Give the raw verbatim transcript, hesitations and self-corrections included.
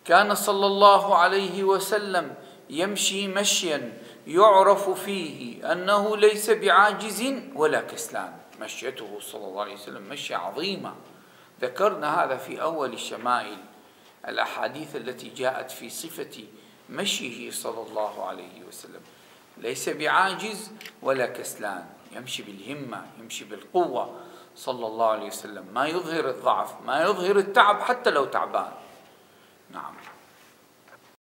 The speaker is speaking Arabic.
كان صلى الله عليه وسلم يمشي مشيا يعرف فيه أنه ليس بعاجز ولا كسلان. مشيته صلى الله عليه وسلم مشية عظيمة، ذكرنا هذا في أول الشمائل، الأحاديث التي جاءت في صفة مشيه صلى الله عليه وسلم. ليس بعاجز ولا كسلان، يمشي بالهمة، يمشي بالقوة صلى الله عليه وسلم، ما يظهر الضعف، ما يظهر التعب حتى لو تعبان. نعم.